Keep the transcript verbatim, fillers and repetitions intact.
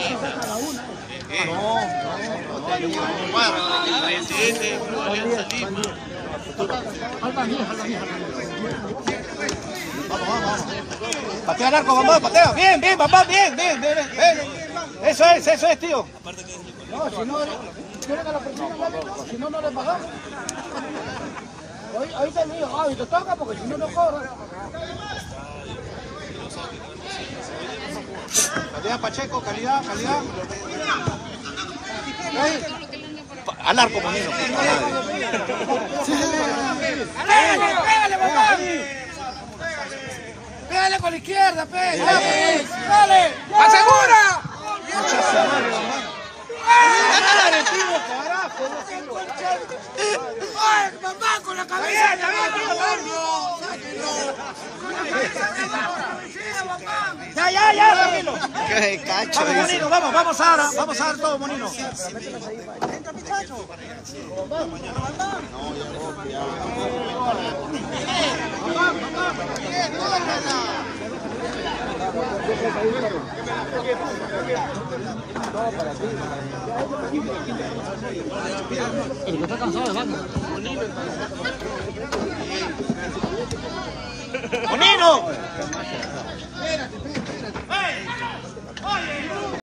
No, vamos, vamos, vamos. Patea el arco, vamos, patea. Bien, bien, papá, bien, bien, bien, bien. Eso es, eso es, tío. No, si no, quieren a la persona, si no, no le pagamos. Hoy, hoy te digo, ah, y te toca porque si no, no cobra. Calidad, Pacheco, calidad, calidad. Al arco, Monino. ¡Pégale, pégale, papá! ¡Pégale con la izquierda, pégale! ¡Dale! ¡Asegura! ¡Ay, mamá, con la cabeza! ¡Ya, ya, ya, Camilo! ¡Qué cacho! Vamos, Monino, vamos, vamos a dar, vamos a dar todo, Monino. El que está cansado de banda. ¡Monino!